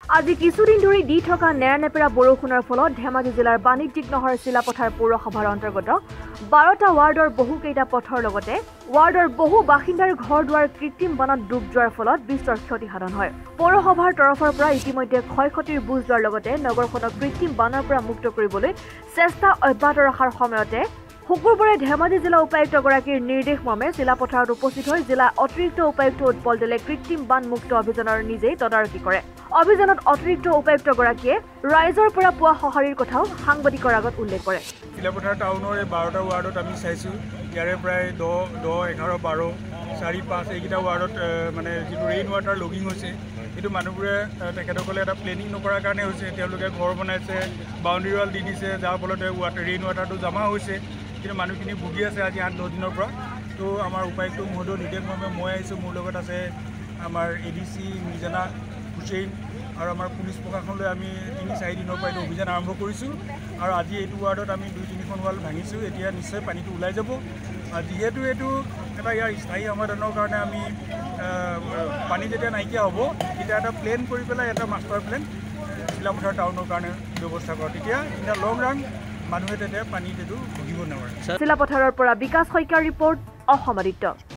আজি কিছুদিন ধৰি দি থকা নেৰানেপেৰা বৰষুণৰ ফলত ধেমাজি জিলাৰ বাণিজ্যিক নহৰ চিলাপথাৰ পৌৰসভাৰ অন্তৰ্গত 12টা ৱাৰ্ডৰ বহুকেইটা পথৰ লগতে ৱাৰ্ডৰ বহু বাসিন্দাৰ ঘৰ দুৱাৰ কৃত্ৰিম বানত ডুব যোৱাৰ ফলত বিস্তৰ ক্ষতিসাধন হয়। পৌৰসভাৰ তৰফৰ পৰা ইতিমধ্যে ক্ষয়ক্ষতিৰ বুজ লোৱাৰ লগতে নগৰখনক কৃত্ৰিম বানৰ পৰা মুক্ত কৰিবলৈ চেষ্টা অব্যাহত ৰখাৰ সময়তে শুকুৰবাৰে ধেমাজি জিলা উপায়ুক্তগৰাকীৰ নিৰ্দেশ মৰ্মে চিলাপথাৰত উপস্থিত হৈ জিলা অতিৰিক্ত উপায়ুক্ত উৎপল দেলে কৃত্ৰিম বান মুক্ত অভিযানৰ নিজেই তদাৰকি কৰে। অভিযানত অতিৰিক্ত উপায়ুক্তগৰাকীয়ে ৰাইজৰ পৰা পোৱা সঁহাৰিৰ কথাও সাংবাদিকৰ আগত উল্লেখ কৰে। চিলাপথাৰ টাউনৰ 12টা ৱাৰ্ডত আমি চাইছোঁ, ইয়াৰে প্ৰায় 10, 11, 12, 4, 5 এইকেইটা ৱাৰ্ডত মানে যিটো ৰেইন ৱাটাৰ লগিং হৈছে, সেইটো মানুহবোৰে তেখেতসকলে এটা প্লেনিং নকৰাৰ কাৰণে হৈছে। তেওঁলোকে ঘৰ বনাইছে, বাউণ্ডেৰী ৱাল দি দিছে, যাৰ ফলতে ৰেইন ৱাটাৰটো জমা হৈছে। কিন্তু মানুহখিনি ভুগি আছে আজি 8-10 দিনৰ পৰা। তো আমাৰ উপায়ুক্ত মহোদয়ৰ নিৰ্দেশ মৰ্মে মই আহিছোঁ, মোৰ লগত আছে আমাৰ ADC মিজানা হুছেইন আৰু আমাৰ পুলিচ প্ৰশাসনলৈ আমি 3-4 দিনৰ পৰা এইটো অভিযান আৰম্ভ কৰিছোঁ। আৰু আজি এইটো ৱাৰ্ডত আমি 2-3খন ৱাল ভাঙিছোঁ। এতিয়া নিশ্চয় পানীটো ওলাই যাব। যিহেতু এইটো এটা ইয়াৰ স্থায়ী সমাধানৰ কাৰণে আমি পানী যেতিয়া নাইকিয়া হ'ব, তেতিয়া এটা প্লেন কৰি পেলাই এটা মাষ্টাৰ প্লেন চিলাপথাৰ টাউনৰ কাৰণে ব্যৱস্থা কৰা, তেতিয়া লং ৰান মানুহে তেতিয়া পানীত এইটো ভুগিব নোৱাৰে। চিলাপথাৰৰ পৰা বিকাশ শইকীয়াৰ ৰিপৰ্ট, অসম আদিত্য।